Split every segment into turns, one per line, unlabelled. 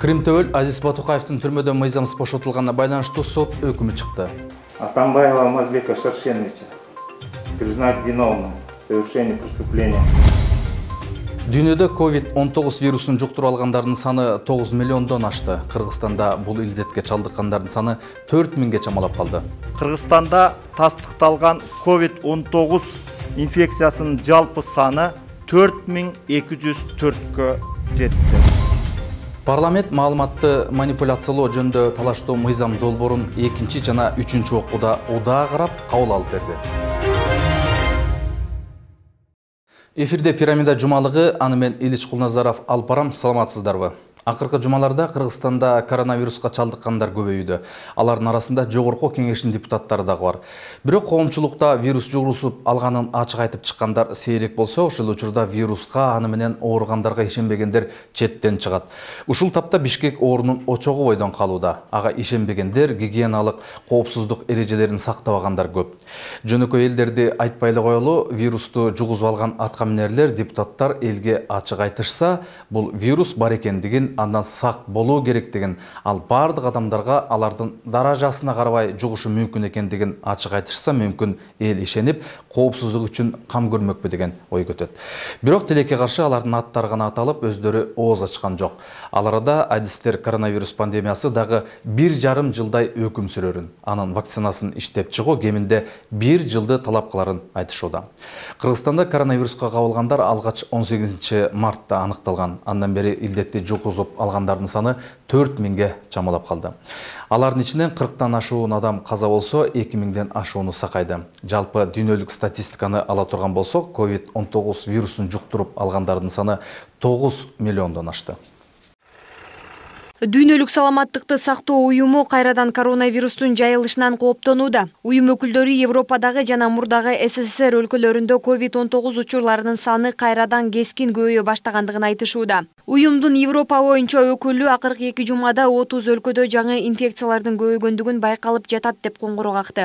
Кримтөбөл Азиз Батукаевдин түрмөдөн мыйзамсыз бошотулганына байланыштуу сот өкүмү чыкты.
Атамбаева Алмазбека Шаршеновича признать виновным в совершении преступления.
Дүйнөдө COVID-19 вирусун жуктуруп алгандардын саны 9 миллиондон ашты. Кыргызстанда бул илдетке чалдыккандардын саны 4 миңге чамалап калды.
Кыргызстанда тастыкталган COVID-19 инфекциясынын жалпы саны 4204-кө жетти.
Парламент маалыматты манипуляциялоо жөнүндө талаштуу мыйзам долбоорун 2 жана 3 окууда удаагырап кабыл алып берди. Эфирде пирамида жумалыгы, аны мен Илич Кулназаров алып барам. Саламатсыздарбы? Акыркы жумаларда Кыргызстанда коронавируска чалдыккандар көбөйүүдө. Алардын арасында жогорку кеңештин депутаттары дагы бар. Бирок коомчулукта вирус жугурусуп алганын ачык айтып чыккандар сейрек болсо, ошол учурда вируска аны менен ооругандарга ишенбегендер четтен чыгат. Ушул тапта Бишкек оорунун очогу бойдон калууда. Ага ишенбегендер, гигиеналык коопсуздук эрежелерин сактабагандар көп. Жөнөкөй элдерди айтпай эле коелу, вирусту жугузуп алган аткаминерлер, депутаттар элге ачык айтышса, бул вирус бар экендигин, андан сак болуу керектигин, ал бардык адамдарга алардын даражасына карабай жугушу мүмкүн экендигин ачык айтышса, мүмкүн эл ишенип, коопсуздук үчүн кам көрмөкпү деген ой көтөт. Бирок тилекке каршы алардын аттары гана аталып, өздөрү ооз ачкан жок. Ал арада адистер коронавирус пандемиясы дагы 1,5 жылдай өкүм сүрөрүн, анын вакцинасын иштеп чыгуу кеминде 1 жылды талап кыларын айтышууда. Кыргызстанда коронавируска кабылгандар алгач 18 мартта аныкталган. Андан бери илдетти жугузуп алгандардын саны 4 миңге чамалап калды. Алардын ичинен 40тан ашуун адам каза болсо, 2 миңден ашууну сакайды. Жалпы дүйнөлүк статистиканы ала турган болсок, COVID-19 вирусун жуктуруп алгандардын саны 9 миллиондон ашты.
Дүйнөлүк саламаттыкты сактоо уюму кайрадан коронавирустун жайылышынан кооптонууда. Уюм өкүлдөрү Европадагы жана мурдагы СССР өлкөлөрүндө COVID-19 учурларынын саны кайрадан кескин көбөйө баштагандыгын айтышууда. Уюмдун Европа боюнча өкүлү акыркы 2 жумада 30 өлкөдө жаңы инфекциялардын көбөйгөндүгүн байкалып жатат деп коңгуроо какты.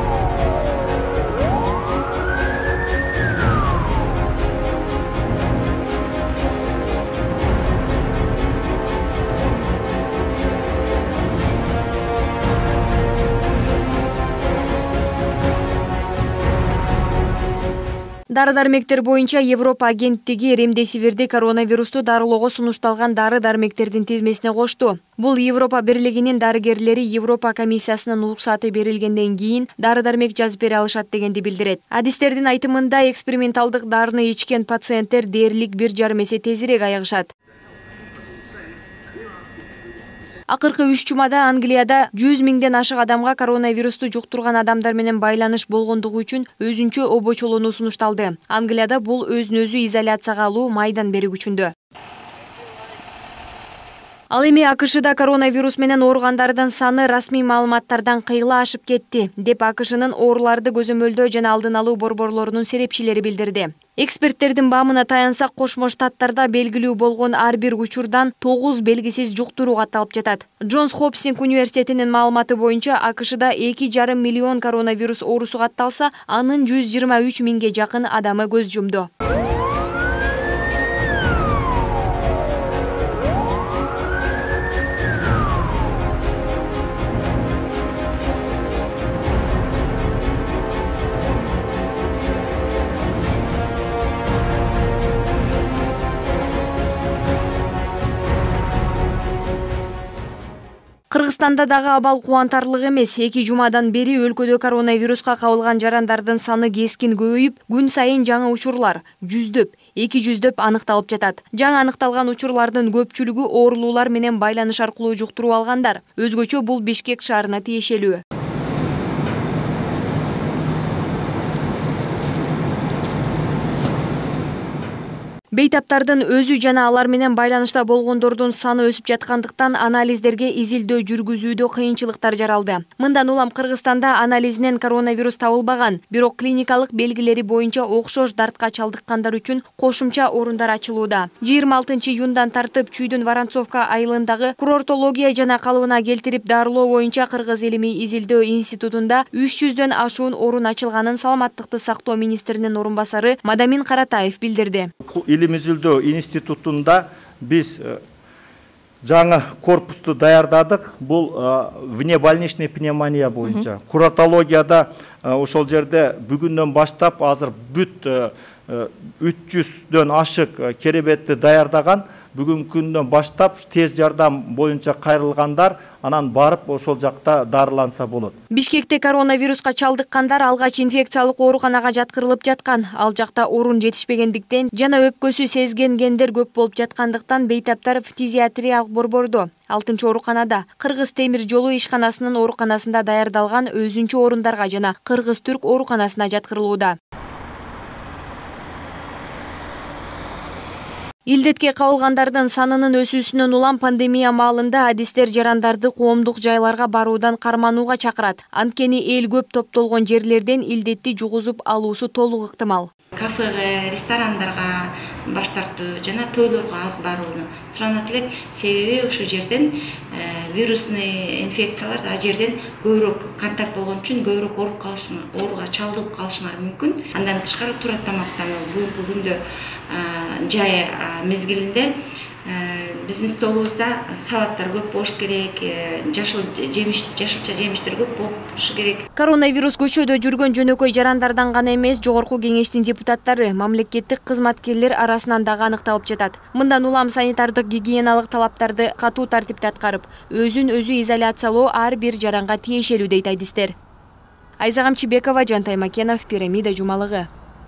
Дары-дармектер боюнча Европа агенттиги ремдесивирди коронавирусту дарылоого сунушталган дары-дармектердин тизмесине кошту. Бул Европа бирлигинин дарыгерлери Европа комиссиясынын уруксаты берилгенден кийин дары-дармек жазып бере алышат дегенди билдирет. Адистердин айтымында эксперименталдык дарыны ичкен пациенттер дээрлик 1,5 эсе тезирээк айыгышат. Акыркы 3 жумада Англияда 100 миңден ашык адамга коронавирусту жуктурган адамдар менен байланыш болгондугу үчүн өзүнчө обочолоону сунушталды. Англияда бул өзүн-өзү изоляцияга алуу майдан бери күчүндө. Ал эми АКШда коронавирус менен ооругандардын саны расмий маалыматтардан кыйла ашып кетти, деп АКШнын ооруларды көзөмөлдөө жана алдын алуу борборлорунун серепчилери билдирди. Эксперттердин баамына таянсак, Кошмо Штаттарда белгилүү болгон ар бир учурдан 9 белгисиз жуктуруу катталып жатат. Джонс Хопкинс университетинин маалыматы боюнча АКШда 2,5 миллион коронавирус оорусу катталса, анын 123 миңге жакын адамы көз жумду. Кыргызстанда дагы абал кубантарлык эмес. 2 жумадан бери өлкөдө коронавируска кабылган жарандардын саны кескин көбөйүп, күн сайын жаңы учурлар 100дөп, 200дөп аныкталып жатат. Жаңы аныкталган учурлардын көпчүлүгү оорулуулар менен байланыш аркылуу жуктуруп алгандар. Өзгөчө бул Бишкек шаарына тиешелүү. Бейтаптардын өзү жана алар менен байланышта болгондордун саны өсүп жаткандыктан анализдерге изилдөө жүргүзүүдө кыйынчылыктар жаралды. Мындан улам Кыргызстанда анализинен коронавирус табылбаган, бирок клиникалык белгилери боюнча окшош дартка чалдыккандар үчүн кошумча орундар ачылууда. 26-июндан тартып Чүйдүн Воронцовка айылындагы курортология жана калыбына келтирип дарылоо боюнча Кыргыз илимий изилдөө институтунда 300дөн ашуун орун ачылганын Саламаттыкты сактоо министринин орун басары Мадамин Каратаев билдирди.
Илим изилдөө институтунда биз жаңы корпусту даярдадык. Бул внебольничный пневмония боюнча. Куратологияда ошол жерде бүгүндөн баштап азыр бүт 300дөн ашык керебетти даярдаган. Бүгүнкү күндөн баштап тез жардам боюнча кайрылгандар анан барып ошол жакта дарыланса болот.
Бишкекте коронавируска чалдыккандар алгач инфекциялык ооруканага жаткырылып жаткан. Ал жакта орун жетишпегендиктен жана өпкөсү сезгенгендер көп болуп жаткандыктан бейтаптар фтизиатриялык борбордо 6-ооруканада, Кыргыз темир жолу ишканасынын ооруканасында даярдалган өзүнчө орундарга жана Кыргыз түрк ооруканасына жаткырылууда. Илдетке кабылгандардын санынын өсүүсүнөн улам пандемия маалында адистер жарандарды коомдук жайларга баруудан карманууга чакырат. Анткени эл көп топтолгон жерлерден илдетти жугузуп алуусу толук ыктымал.
Кафеге, ресторандарга баш тартуу жана тойлорго аз барууну суранат элек. Себеби ушул жерден вирусный инфекциялар да жерден көбүрөөк контакт болгон үчүн көбүрөөк ооруга чалдыгып калышыңар мүмкүн. Андан тышкары туура тамактануу бүгүнкү күндө жай мезгилинде биздин столубузда салаттар көп болуш керек, жашылча жемиштер көп болушу керек.
Коронавирус көчөдө жүргөн жөнөкөй жарандардан гана эмес, жогорку кеңештин депутаттары, мамлекеттик кызматкерлер арасынан дагы аныкталып жатат. Мындан улам санитардык гигиеналык талаптарды катуу тартипте аткарып, өзүн өзү изоляциялоо ар бир жаранга тиешелүү дейт адистер. Айза Камчыбекова, Жантай Макенов, Пирамида жумалыгы.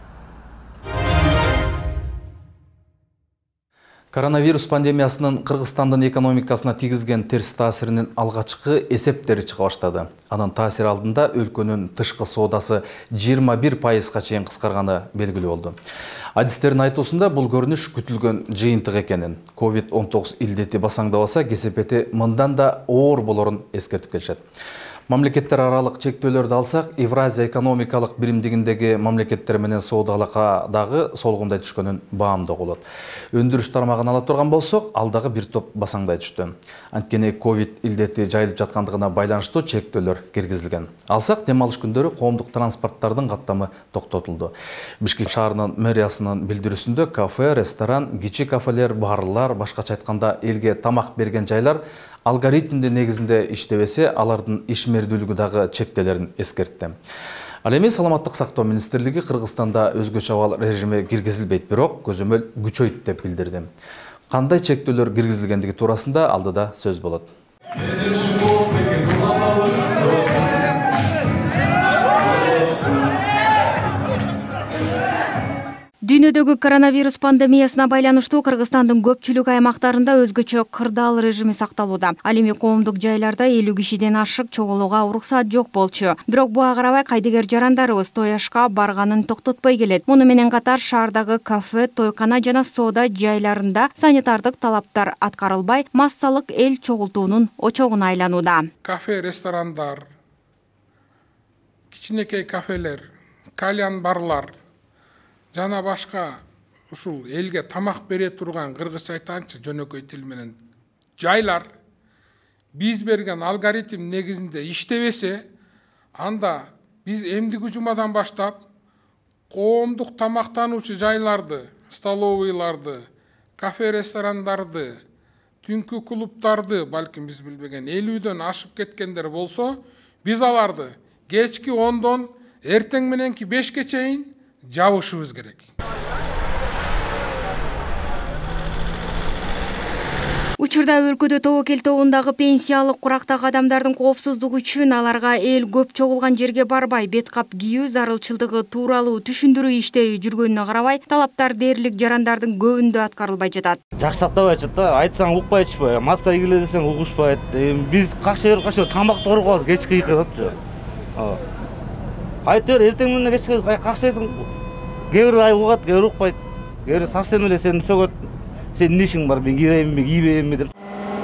Коронавирус пандемиясынын Кыргызстандын экономикасына тийгизген терс таасиринин алгачкы эсептери чыга баштады. Анын таасири алдында өлкөнүн тышкы соодасы 21%га чейин кыскарганы белгилүү болду. Адистердин айтуусунда бул көрүнүш күтүлгөн жыйынтык экенин, COVID-19 илдети басаңдабаса, кесепети мындан да оор болорун эскертип келишет. Мамлекеттер аралык чектөөлөрдү алсак, Евразия экономикалык биримдигиндеги мамлекеттер менен соода алакадагы солгундай түшкөнүн баамдоо болот. Өндүрүш тармагын ала турган болсок, ал дагы бир топ басаңдай түштү. Анткени ковид илдети жайылып жаткандыгына байланыштуу чектөөлөр киргизилген. Алсак, дем алыш күндөрү коомдук транспорттардын каттамы токтотулду. Бишкек шаарынын мэриясынын билдирүүсүндө кафе, ресторан, кичи кафелер, барлар, башкача айтканда элге тамак берген жайлар алгоритмде негизинде иштебесе, алардын ишмердүүлүгү дагы чектелерин эскертти. Ал эми Саламаттык сактоо министрлиги Кыргызстанда өзгөчө абал режими киргизилбейт, бирок көзөмөл күчөйт деп билдирди. Кандай чектөөлөр киргизилгендиги туурасында алдыда сөз болот.
Дүйнөдөгү коронавирус пандемиясына байланыштуу Кыргызстандын көпчүлүк аймактарында өзгөчө кырдаал режими сакталууда. Ал эми коомдук жайларда 50 кишиден ашык чогулууга уруксат жок болчу. Бирок буга карабай кайдыгер жарандарыбыз тояшка барганын токтотпой келет. Муну менен катар шаардагы кафе, тойкана жана соода жайларында санитардык талаптар аткарылбай, массалык эл чогултуунун очогуна айланууда.
Кафе, ресторандар, кичинекей кафелер, кальян барлар жана башка ушул элге тамак бере турган кыргызча айтканчы жөнөкөй тил менен жайлар биз берген алгоритм негизинде иштебесе, анда биз эмдиги жумадан баштап коомдук тамактануучу жайларды, столовыйларды, кафе, ресторандарды, түнкү клубтарды, балким биз билбеген 50дөн ашып кеткендер болсо, биз аларды кечки 10дон эртең мененки 5ке чейин жабышыбыз керек.
Учурда өлкөдө тобокел тобундагы пенсиялык курактагы адамдардын коопсуздугу үчүн аларга эл көп чогулган жерге барбай, бет кап кийүү зарылчылдыгы тууралуу түшүндүрүү иштери жүргөнүнө карабай, талаптар дээрлик жарандардын көбүндө аткарылбай жатат.
Жакшы сактабай жатат да, айтсаң укпай атышпай, маска кийгиле десең угушпайт. Биз кашыр тамак торуп калып кечки кыйкылыпчы. Айтыр эртең менен кечке какшайсың. Кээ бирөө угат, кээ бирөө укпайт. Кээ бирөө совсем эле сени сөгөт. Сенин эмне ишиң бар, мен кийбейинби, кийбейинби деп.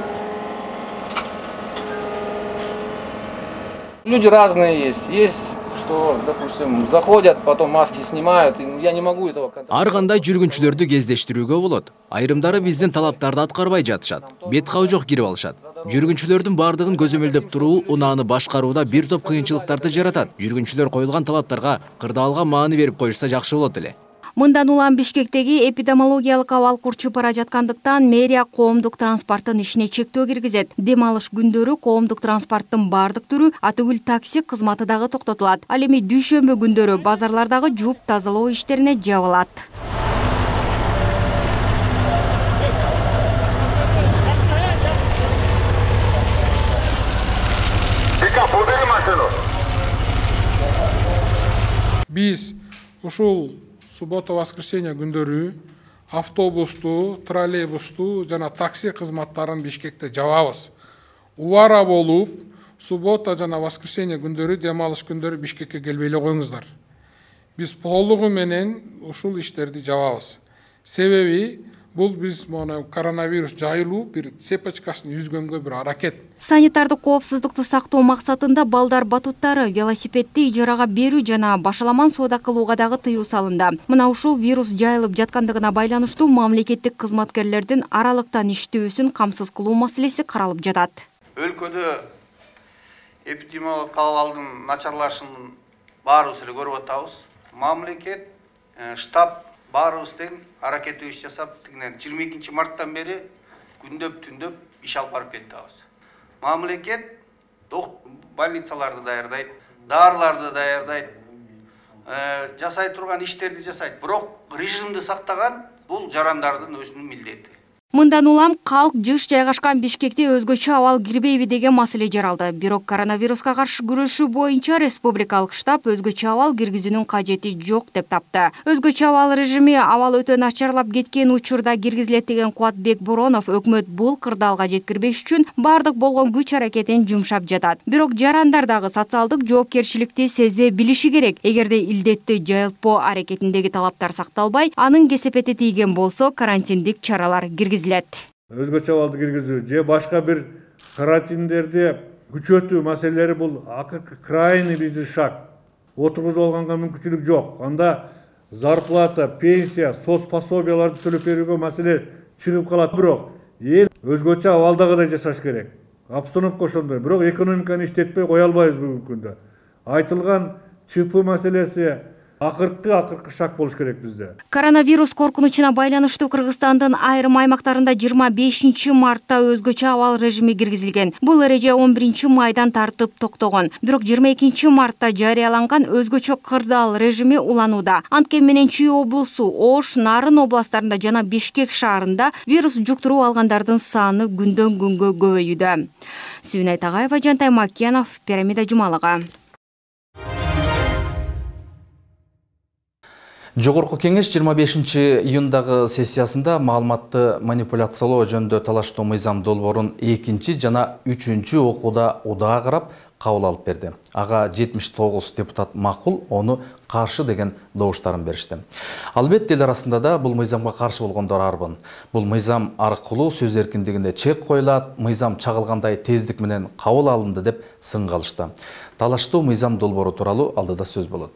Люди разные есть. Есть, что, допустим, заходят, потом маски снимают. Я не могу этого контролировать.
Ар кандай жүргүнчүлөрдү кездештирүүгө болот. Айрымдары биздин талаптарды аткарбай жатышат. Бет кабы жок кирип алышат. Жүргүнчүлөрдүн бардыгын көзөмөлдөп туруу унааны башкарууда бир топ кыйынчылыктарды жаратат. Жүргүнчүлөр коюлган талаптарга кырдаалга маани берип коюшса жакшы болот эле.
Мындан улам Бишкектеги эпидемиологиялык абал курчуп бара жаткандыктан мэрия коомдук транспорттун ишине чектөө киргизет. Дем алыш күндөрү коомдук транспорттун бардык түрү атүгүл такси кызматы дагы токтотулат. Ал эми дүйшөмбү күндөрү базарлардагы жууп тазалоо иштерине жабылат.
Биз ушул суббота-воскресенье күндөрү автобусту, троллейбусту жана такси кызматтарын Бишкекте жабабыз. Убара болуп, суббота жана воскресенье күндөрү, дем алыш күндөрү Бишкекке келбей эле коюңуздар. Биз толугу менен ушул иштерди жабабыз. Себеби бул биз мону коронавирус жайылуу бир цепочкасын үзгөнгө бир аракет.
Санитардык коопсуздукту сактоо максатында балдар батуттары, велосипедди ижарага берүү жана башаламан соода кылууга дагы тыюу салынды. Мына ушул вирус жайылып жаткандыгына байланыштуу мамлекеттик кызматкерлердин аралыктан иштөөсүн камсыз кылуу маселеси каралып жатат.
Өлкөдө эпидемиологиялык абалдын начарлашынын баарыбыз эле көрүп атабыз. Мамлекет, штаб баарыбыз тең аракеттүү иш жасап, 22 марттан бери күндөп-түндөп иш алып барып келатабыз. Мамлекет больницаларды даярдайт, дарыларды даярдайт, жасай турган иштерди жасайт. Бирок режимди сактаган бул жарандардын өзүнүн милдети.
Мындан улам калк жыш жайгашкан Бишкекте өзгөчө абал кирбейби деген маселе жаралды. Бирок коронавируска каршы күрөшүү боюнча республикалык штаб өзгөчө абал киргизүүнүн кажети жок деп тапты. Өзгөчө абал режими абал өтө начарлап кеткен учурда киргизилет деген Кубатбек Боронов өкмөт бул кырдаалга жеткирбеш үчүн бардык болгон күч аракетин жумшап жатат. Бирок жарандар дагы социалдык жоопкерчиликти сезе билиши керек. Эгерде илдетти жайылтпоо аракетиндеги талаптар сакталбай, анын кесепети тийген болсо карантиндик чаралар
Өзгөчө абалды киргизүү же башка бир карантиндерди күчөтүү маселелери бул крайний бизди шаг. Отургузуп алганга мүмкүнчүлүк жок. Анда зарплата, пенсия, соцпособияларды төлөп берүүгө маселе чыгып калат. Бирок эл өзгөчө абалдагыдай жашаш керек. Обстановка ошондой. Бирок экономиканы иштетпей кое албайбыз бүгүнкү күндө. Айтылган ЧП маселеси акыркы шаг болуш керек бизде.
Коронавирус коркунучуна байланыштуу Кыргызстандын айрым аймактарында 25 мартта өзгөчө абал режими киргизилген. Бул эреже 11 майдан тартып токтогон. Бирок 22 мартта жарыяланган өзгөчө кырдаал режими уланууда. Анткени менен Чүй облусу, Ош, Нарын областарында жана Бишкек шаарында вирус жуктуруп алгандардын саны күндөн күнгө көбөйүүдө. Сүйүнай Тагаева, Жантай Макенов, Пирамида жумалыгы.
Жогорку кеңеш 25 июндагы сессиясында маалыматты манипуляциялоо жөнүндө талаштуу мыйзам долбоорун 2 жана 3 окууда удаа карап кабыл алып берди. Ага 79 депутат макул, ону каршы деген добуштарын беришти. Албетте эл арасында да бул мыйзамга каршы болгондор арбын. Бул мыйзам аркылуу сөз эркиндигине чек коюлат, мыйзам чагылгандай тездик менен кабыл алынды деп сын калышты. Талаштуу мыйзам долбоору тууралуу алдыда сөз болот.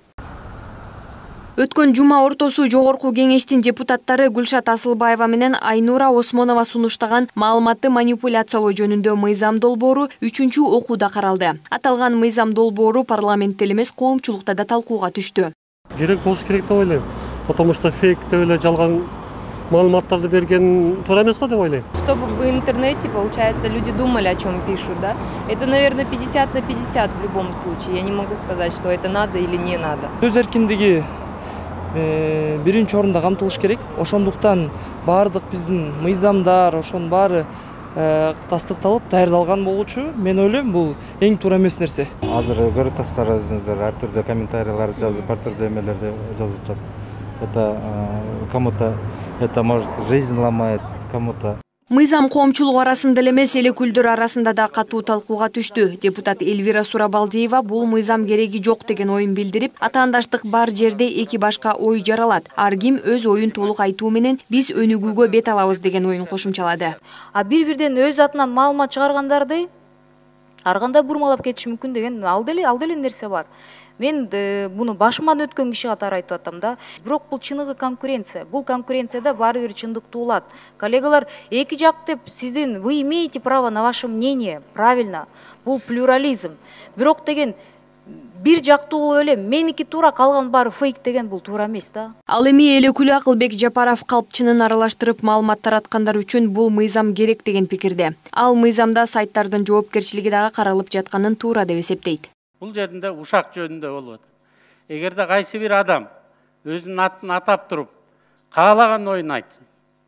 Өткөн жума ортосу жогорку кеңештин депутаттары Гүлшат Асылбаева менен Айнура Осмонова сунуштаган маалыматты манипуляциялоо жөнүндө мыйзам долбоору 3 окууда каралды. Аталган мыйзам долбоору парламентте эмес коомчулукта да талкууга түштү.
Керек болуш керек деп ойлойм. Потому что фейк деп эле жалган маалыматтарды берген туура эмес го деп ойлойм.
Чтобы в интернете, получается, люди думали, о чем пишут, да? Это, наверное, 50 на 50 в любом случае. Я не могу сказать, что это надо или не надо.
Сөз эркиндиги биринчи орунда камтылыш керек. Ошондуктан баардык биздин мыйзамдар, ошонун баары тастыкталып, даярдалган болчу. Мен ойлойм, бул эң туура эмес нерсе.
Азыр көрүп атасыздар, ар түрдүү комментарийлар жазып, ар түрдүү эмелерди жазып жатат. Это кому-то это может жизнь ломает, кому-то.
Мыйзам коомчулук арасында эле эмес, эл өкүлдөр арасында да катуу талкууга түштү. Депутат Эльвира Сурабалдиева бул мыйзам кереги жок деген оюн билдирип, атаандаштык бар жерде эки башка ой жаралат. Ар ким өз оюн толук айтуу менен биз өнүгүүгө бет алабыз деген оюн кошумчалады.
А бир-бирден өз атынан маалымат чыгаргандарды ар кандай бурмалап кетиши мүмкүн деген ал деле нерсе бар. Мен буну башыман өткөн киши катары айтып атам да. Бирок бул чыныгы конкуренция. Бул конкуренцияда баары бир чындыкты улат. Коллегалар, эки жак деп сиздин вы имеете право на ваше мнение. Правильно. Бул плюрализм. Бирок деген бир жактуу эле меники туура, калган баары фейк деген бул туура эмес да.
Ал эми эл өкүлү Акылбек Жапаров калпчынын аралаштырып маалымат тараткандар үчүн бул мыйзам керек деген пикирде. Ал мыйзамда сайттардын жоопкерчилиги дагы каралып жатканын туура деп эсептейт.
Бул жеринде ушак жөнүндө болот. Эгерде кайсы бир адам өзүнүн атын атап туруп, каалаган оюн айтсын,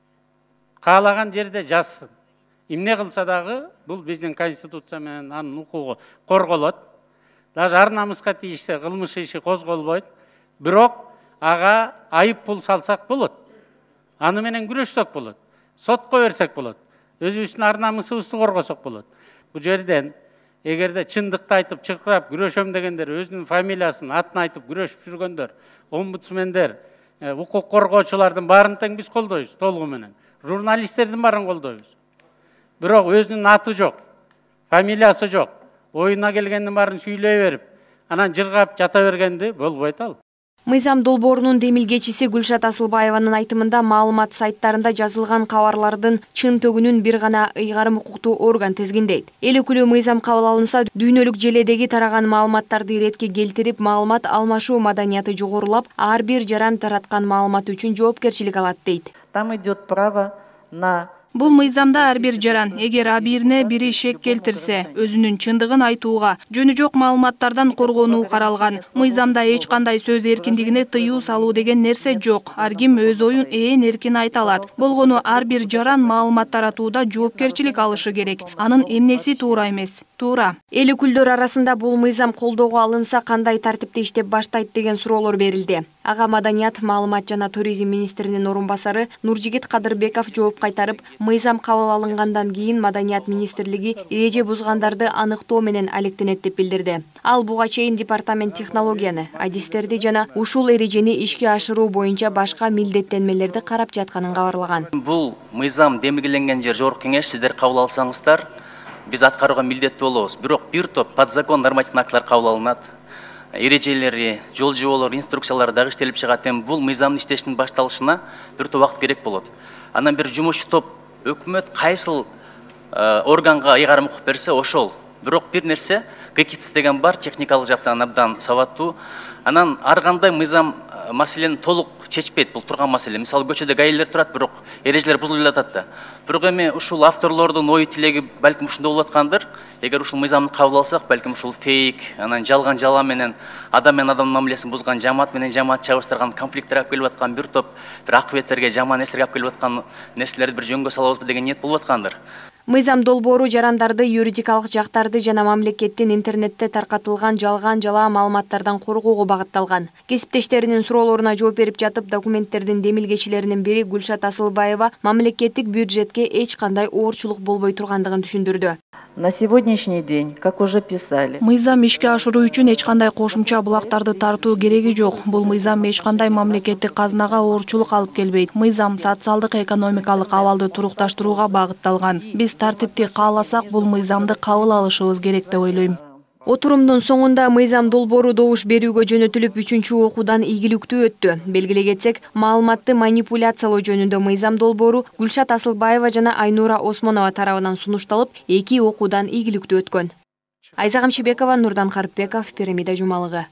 каалаган жерде жазсын, эмне кылса дагы бул биздин конституция менен анын укугу корголот. Даже ар намыска тийишсе кылмыш иши козголбойт. Бирок ага айып пул салсак болот. Аны менен күрөшсөк болот. Сотко берсек болот. Өзүбүздүн ар намысыбызды коргосок болот. Бул жерден эгерде чындыкты айтып чыркырап күрөшөм дегендер, өзүнүн фамилиясын, атын айтып күрөшүп жүргөндөр, омбудсмендер, укук коргоочулардын баарын тең биз колдойбуз толугу менен. Журналисттердин баарын колдойбуз. Бирок өзүнүн аты жок, фамилиясы жок. Оюна келгендин баарын сүйлөй берип, анан жыргап жата бергенди болбойт ал.
Мыйзам долбоорунун демилгечиси Гүлшат Асылбаеванын айтымында маалымат сайттарында жазылган кабарлардын чын төгүнүн бир гана ыйгарым укуктуу орган тизгиндейт. Эл өкүлү мыйзам кабыл алынса, дүйнөлүк желедеги тараган маалыматтарды иретке келтирип, маалымат алмашуу маданияты жогорулап, ар бир жаран тараткан маалымат үчүн жоопкерчилик алат дейт.
Там идет право на
Бул мыйзамда ар бир жаран, эгер абийирине бири шек келтирсе, өзүнүн чындыгын айтууга, жөнү жок маалыматтардан коргонуу каралган. Мыйзамда эч кандай сөз эркиндигине тыюу салуу деген нерсе жок. Ар ким өз оюн эркин айта алат. Болгону ар бир жаран маалымат таратууда жоопкерчилик алышы керек. Анын эмнеси туура эмес? Туура.
Эл өкүлдөр арасында бул мыйзам колдоого алынса кандай тартипте иштеп баштайт деген суроолор берилди. Ага Маданият, маалымат жана туризм министринин орун басары Нуржигит Кадырбеков жооп кайтарып, мыйзам кабыл алынгандан кийин Маданият министрлиги эреже бузгандарды аныктоо менен алектенет деп билдирди. Ал буга чейин департамент технологияны, адистерди жана ушул эрежени ишке ашыруу боюнча башка милдеттенмелерди карап жатканын кабарлаган.
Бул мыйзам демилгеленген жер жогорку кеңеш сиздер кабыл алсаңыздар, биз аткарууга милдеттүү болобуз. Бирок бир топ подзакон нормативдик актылар кабыл алынат. Эрежелери, жол жоболор, инструкциялар дагы иштелип чыгат. Бул мыйзамдын иштешинин башталышына бир топ убакыт керек болот. Анан бир жумушчу топ өкмөт кайсыл органга ыйгарым укук берсе ошол. Бирок бир нерсе ГКИЦ деген бар, техникалык жактан абдан сабаттуу. Анан ар кандай мыйзам маселени толук чечпейт бул турган маселе. Мисалы көчөдө гаилер турат, бирок эрежелер бузулуп жатат да. Бирок эми ушул авторлордун ой тилеги балким ушундай болуп аткандыр. Эгер ушул мыйзамды кабыл алсак, балким ушул фейк, анан жалган жала менен адам мамилесин бузган, жамаат менен жамаат чабыштырган, конфликттер алып келип аткан бир топ бир акыбеттерге, жаман нерселерге алып келип аткан нерселерди бир жөнгө салабызбы деген ниет болуп аткандыр.
Мыйзам долбоору жарандарды, юридикалык жактарды жана мамлекеттин интернетте таркатылган жалган жала маалыматтардан коргоого багытталган. Кесиптештеринин суроолоруна жооп берип жатып, документтердин демилгечилеринин бири Гүлшат Асылбаева мамлекеттик бюджетке эч кандай оорчулук болбой тургандыгын түшүндүрдү.
На сегодняшний день, как уже писали,
мыйзам ишке ашыруу үчүн эч кандай кошумча булактарды тартуу кереги жок. Бул мыйзам эч кандай мамлекеттик казынага оорчулук алып келбейт. Мыйзам социалдык экономикалык абалды турукташтырууга багытталган. Биз тартипти кааласак, бул мыйзамды кабыл алышыбыз керек деп ойлойм.
Отурумдун соңунда мыйзам долбоору добуш берүүгө жөнөтүлүп 3-чү окуудан ийгиликтүү өттү. Белгилей кетсек, маалыматты манипуляциялоо жөнүндө мыйзам долбоору Гүлшат Асылбаева жана Айнура Осмонова тарабынан сунушталып, 2 окуудан ийгиликтүү өткөн. Айза Камчыбекова, Нурдан Карпбеков, Пирамида жумалыгы.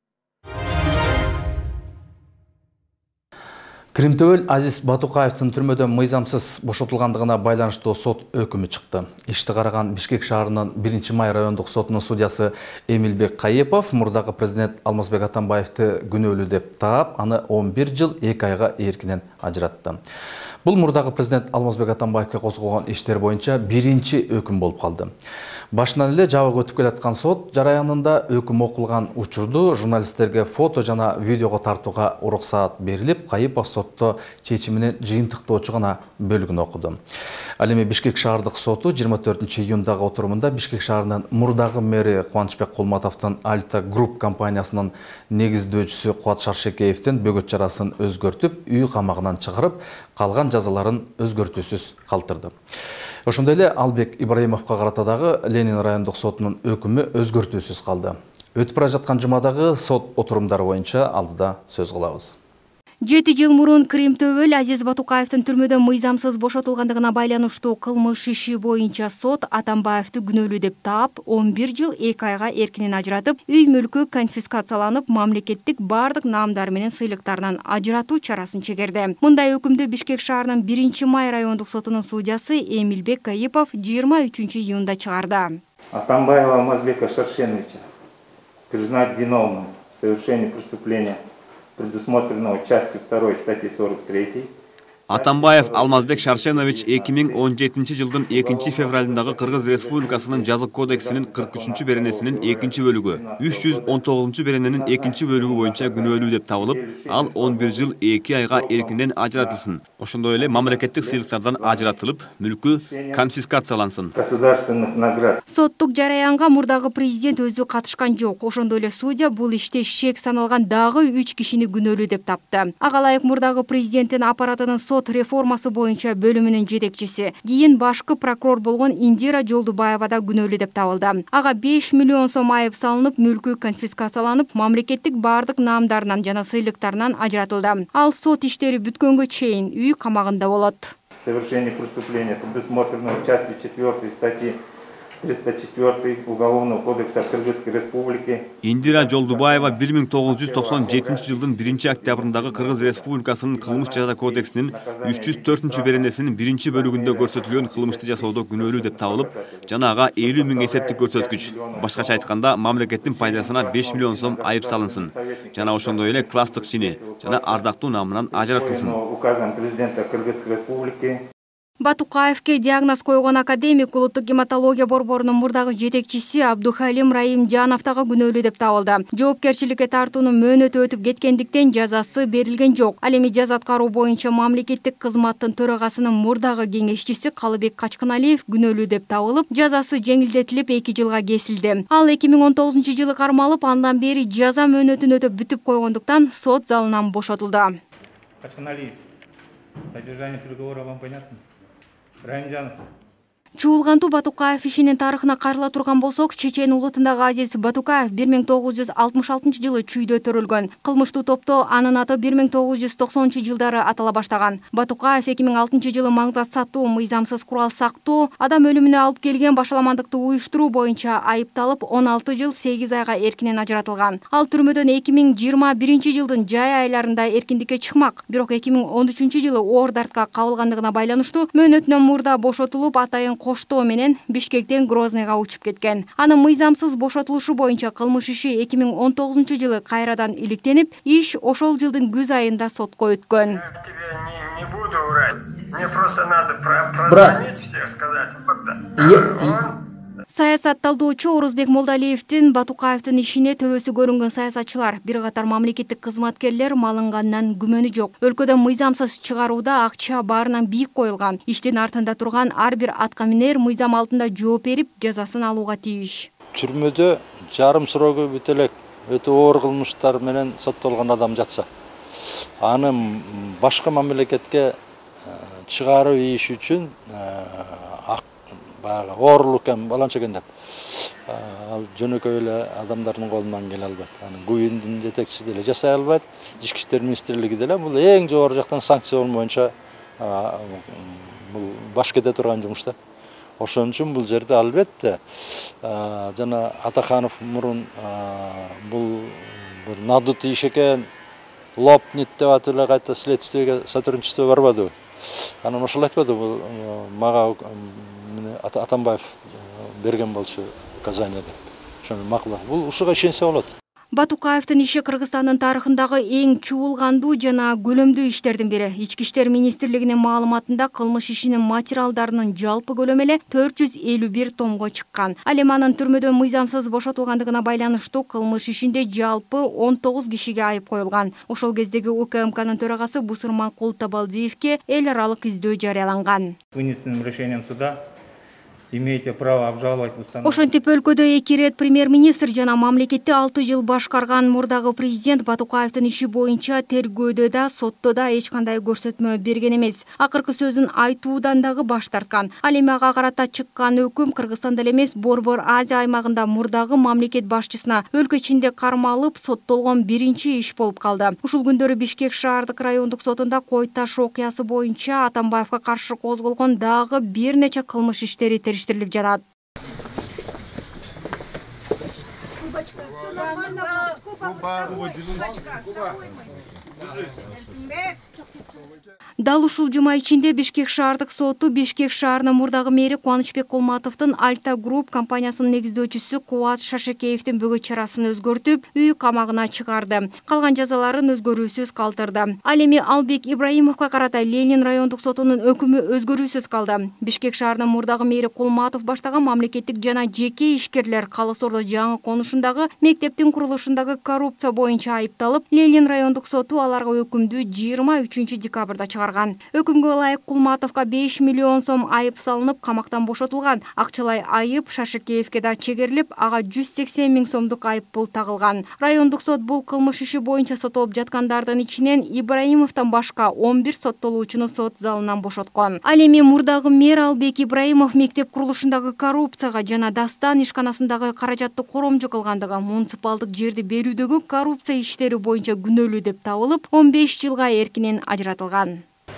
Кримтөбөл Азиз Батукаевдин түрмөдөн мыйзамсыз бошотулгандыгына байланыштуу сот өкүмү чыкты. Ишти караган Бишкек шаарынын 1-май райондук сотунун судьясы Эмилбек Кайыпов мурдагы президент Алмазбек Атамбаевди күнөөлүү деп таап, аны 11 жыл 2 айга эркинен ажыратты. Бул мурдагы президент Алмазбек Атамбаевге козголгон иштер боюнча 1-чи өкүм болуп калды. Башынан эле жабык өтүп келаткан сот жараянында өкүм окулган учурду журналисттерге фото жана видеого тартууга уруксаат берилип, Кайыпов сотто чечиминин жыйынтыктоочу гана бөлүгүн окуду. Ал эми Бишкек шаардык соту 24-июндагы отурумунда Бишкек шаарынын мурдагы мэри Кубанычбек Кулматовдун Альта Групп компаниясынын негиздөөчүсү Кубат Шаршекеевдин бөгөт чарасын өзгөртүп, үй камагынан чыгарып, калган жазаларын өзгөртүүсүз калтырды. Ошондой эле Албек Ибраимовго карата дагы Ленин райондук сотунун өкүмү өзгөртүүсүз калды. Өтүп бара жаткан жумадагы сот отурумдары боюнча алдыда сөз кылабыз.
7 жыл мурун Крим Төбөл Азиз Батукаевдин түрмөдөн мыйзамсыз бошотулгандыгына байланыштуу кылмыш иши боюнча сот Атамбаевди күнөөлүү деп таап, 11 жыл 2 айга эркинен ажыратып, үй мүлкү конфискацияланып, мамлекеттик бардык наамдар менен сыйлыктарынан ажыратуу чарасын чегерди. Мындай өкүмдү Бишкек шаарынын 1-май райондук сотунун судьясы Эмилбек Кайыпов 23-июнда чыгарды.
Атамбаева Алмазбека Шаршеновича признать виновным в совершении преступления, предусмотренного частью 2 статьи 43.
Атамбаев Алмазбек Шаршенович 2017 жылдын 2 февралындагы Кыргыз Республикасынын жазык кодексинин 43 беренесинин 2 бөлүгү 319 берененин 2 бөлүгү боюнча күнөөлүү деп табылып, ал 11 жыл 2 айга эркинден ажыратылсын. Ошондой эле мамлекеттик сыйлыктардан ажыратылып, мүлкү конфискациялансын.
Государственных наград.
Соттук жараянга мурдагы президент өзү катышкан жок. Ошондой эле судья бул иште шек саналган дагы 3 кишини күнөөлүү деп тапты. Ага ылайык мурдагы президенттин аппаратынын сот реформасы боюнча бөлүмүнүн жетекчиси, кийин башкы прокурор болгон Индира Жолдубаева да күнөөлүү деп табылды. Ага 5 миллион сом айып салынып, мүлкү конфискацияланып, мамлекеттик бардык наамдарынан жана сыйлыктарынан ажыратылды. Ал сот иштери бүткөнгө чейин үй камагында болот.
Совершение преступления, предусмотренного частью 4 статьи 304 Уголовного кодекса Кыргызской Республики.
Индира Жолдубаева 1997 жылдын 1 октябрындагы Кыргыз Республикасынын кылмыш жаза кодексинин 304 беренесинин 1 бөлүгүндө көрсөтүлгөн кылмышты жасоодо күнөөлүү деп табылып, жана ага 50 000 эсептик көрсөткүч, башкача айтканда мамлекеттин пайдасына 5 миллион сом айып салынсын, жана ошондой эле класстык чини жана ардактуу намынан ажыратылсын.
Указом президента Кыргызской Республики
Батукаевке диагноз койгон академик улуттук гематология борборунун мурдагы жетекчиси Абдухалим Раимжановтага күнөөлүү деп табылды. Жоопкерчиликке тартуунун мөөнөтү өтүп кеткендиктен жазасы берилген жок. Ал эми жаза аткаруу боюнча мамлекеттик кызматтын төрагасынын мурдагы кеңешчиси Калыбек Качкыналиев күнөөлүү деп табылып, жазасы жеңилдетилип 2 жылга кесилди. Ал 2019 жылы кармалып, андан бери жаза мөөнөтүн өтөп бүтүп койгондуктан сот залынан бошотулду.
Качкыналиев, содержание приговора вам понятно? Раимжанов.
Чуулгантуу Батукаев ишинин тарыхына карыла турган болсок, Чечен улутундагы Азиз Батукаев 1966 жылы чүйдө төрөлгөн. Кылмыштуу топто анын аты 1990 жылдары атала баштаган. Батукаев 2006 жылы маңзат сатуу, мыйзамсыз курал сактоо, адам өлүмүнө алып келген башаламандыкты уюштуруу боюнча айыпталып 16 жыл 8 айга эркинен ажыратылган. Ал түрмөдөн 2021 жылдын жай айларында эркиндикке чыкмак. Бирок 2013 жылы оор дартка кабылгандыгына байланыштуу мөөнөтүнөн мурда бошотулуп, атайын коштоо менен Бишкектен Грозныйга учуп кеткен. Анын мыйзамсыз бошотулушу боюнча кылмыш иши 2019 жылы кайрадан иликтенип, иш ошол жылдын күз айында сотко өткөн.
Не буду врать. Мне просто надо прозвонить всех, сказать.
Саясатталдоочу Орозбек Молдалиевдин Батукаевдин ишине төбөсү көрүнгөн саясатчылар, бир катар мамлекеттик кызматкерлер малынганынан күмөнү жок. Өлкөдөн мыйзамсыз чыгарууда акча баарынан бийик коюлган. Иштин артында турган ар бир атка минер мыйзам алдында жооп берип, жазасын алууга тийиш.
Түрмөдө жарым срогу бүт элек өтө оор кылмыштар менен соттолгон адам жатса, аны башка мамлекетке чыгаруу иш үчүн оорулук эми баланча экен деп, ал жөнөкөй эле адамдардын колунан келе албайт. Анын ГУИндин жетекчиси деле жасай албайт, Ички иштер министрлиги деле бул эң жогору жактан санкция боюнча бул баш кете турган жумуш да. Ошон үчүн бул жерде албетте жана Атаханов мурун бул бир надут иш экен, лопнит деп атып эле кайта следствиеге сотрудничество барбадыбы? Анан ошол айтпады, бул мага Атамбаев берген болчу указание деп. Ошону макулдап, бул ушуга ишенсе болот.
Батукаевдин иши Кыргызстандын тарыхындагы эң чуулгандуу жана көлөмдүү иштердин бири. Ички иштер министрлигинин маалыматында кылмыш ишинин материалдарынын жалпы көлөмү эле 451 томго чыккан. Ал эми анын түрмөдөн мыйзамсыз бошотулгандыгына байланыштуу кылмыш ишинде жалпы 19 кишиге айып коюлган. Ошол кездеги УКМКнын төрагасы Бусурманкул Табалдиевке эл аралык издөө жарыяланган.
Вынесенным решением суда имеете право обжаловать установку.
Ошентип өлкөдө 2 рет премьер-министр жана мамлекетти 6 жыл башкарган мурдагы президент Батукаевдин иши боюнча тергөөдө да, сотто да эч кандай көрсөтмө берген эмес. Акыркы сөзүн айтуудан дагы баш тарткан. Ал эми ага карата чыккан өкүм Кыргызстанда эле эмес, Борбор Азия аймагында мурдагы мамлекет башчысына өлкө ичинде кармалып соттолгон биринчи иш болуп калды. Ушул күндөрү Бишкек шаардык райондук сотунда Кой Таш окуясы боюнча Атамбаевга каршы козголгон дагы бир нече кылмыш иштери териштирилип жатат. Дал ушул жума ичинде Бишкек шаардык соту Бишкек шаарынын мурдагы мэри Кубанычбек Кулматовдун Альта Групп компаниясынын негиздөөчүсү Кубат Шашекеевдин бөгөт чарасын өзгөртүп, үй камагына чыгарды. Калган жазаларын өзгөрүүсүз калтырды. Ал эми Албек Ибраимовго карата Ленин райондук сотунун өкүмү өзгөрүүсүз калды. Бишкек шаарынын мурдагы мэри Кулматов баштаган мамлекеттик жана жеке ишкерлер Калыс Ордо жаңы конушундагы мектептин курулушундагы коррупция боюнча айыпталып, Ленин райондук соту аларга өкүмдү 23 декабрда чыгарган. Өкүмгө ылайык Кулматовго 5 миллион сом айып салынып, камактан бошотулган. Акчалай айып Шашекеевге да чегерилип, ага 180 миң сомдук айып пул тагылган. Райондук сот бул кылмыш иши боюнча соттолуп жаткандардын ичинен Ибраимовдон башка 11 соттолуучуну сот залынан бошоткон. Ал эми мурдагы мэр Албек Ибраимов мектеп курулушундагы коррупцияга жана Дастан ишканасындагы каражатты коромжу кылгандыгы, муниципалдык жерди берүүдөгү коррупция иштери боюнча күнөөлүү деп табылып, 15 жылга эркинен ажыратылган.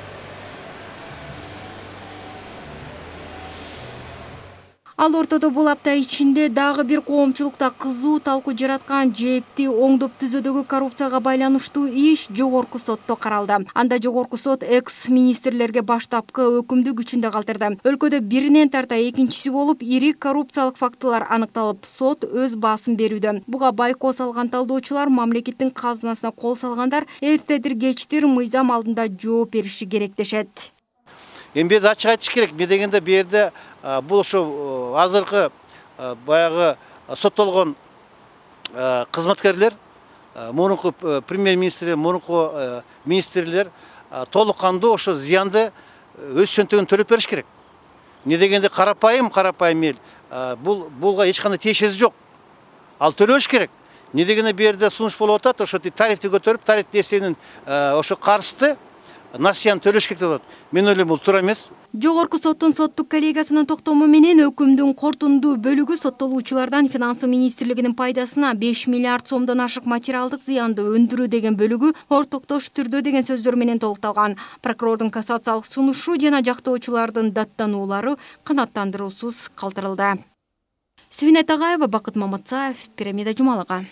Ал ортодо бул апта ичинде дагы бир коомчулукта кызуу талкуу жараткан ЖЭБти оңдоп түзөөдөгү коррупцияга байланыштуу иш жогорку сотто каралды. Анда жогорку сот экс-министрлерге баштапкы өкүмдү күчүндө калтырды. Өлкөдө биринен тарта экинчиси болуп ири коррупциялык фактылар аныкталып, сот өз баасын берүүдө. Буга байкоо салган талдоочулар мамлекеттин казынасына кол салгандар эртедир кечтир мыйзам алдында жооп бериши керек дешет.
Эми ачык айтыш керек. Мен дегенде бу жерде бул ошо азыркы баягы соттолгон кызматкерлер, мурунку премьер-министрлер, мурунку министрлер толук кандуу ошо зыянды өз чөнтөгүн төлөп бериш керек. Не дегенде карапайым эл булга эч кандай тиешеси жок. Ал төлөш керек. Не дегенде бу жерде сунуш болуп атат, ошо тарифти көтөрүп, тарифти эсебинен ошо карызды насыяны төлөш керек деп атат. Мен ойлойм бул туура эмес.
Жогорку соттун соттук коллегиясынын токтому менен өкүмдүн кортундуу бөлүгү соттолуучулардан финансы министрлигинин пайдасына 5 миллиард сомдон ашык материалдык зыянды өндүрүү деген бөлүгү ортоктош түрдө деген сөздөр менен толукталган. Прокурордун кассациялык сунушу жана жактоочулардын даттануулары канааттандыруусуз калтырылды. Сүйүнөт Агаева, Бакыт Маматсаев, Пирамида жумалыгы.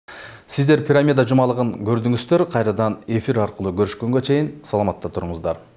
Сиздер Пирамида жумалыгын көрдүңүздөр, кайрадан эфир аркылуу көрүшкөнгө чейин саламатта туруңуздар.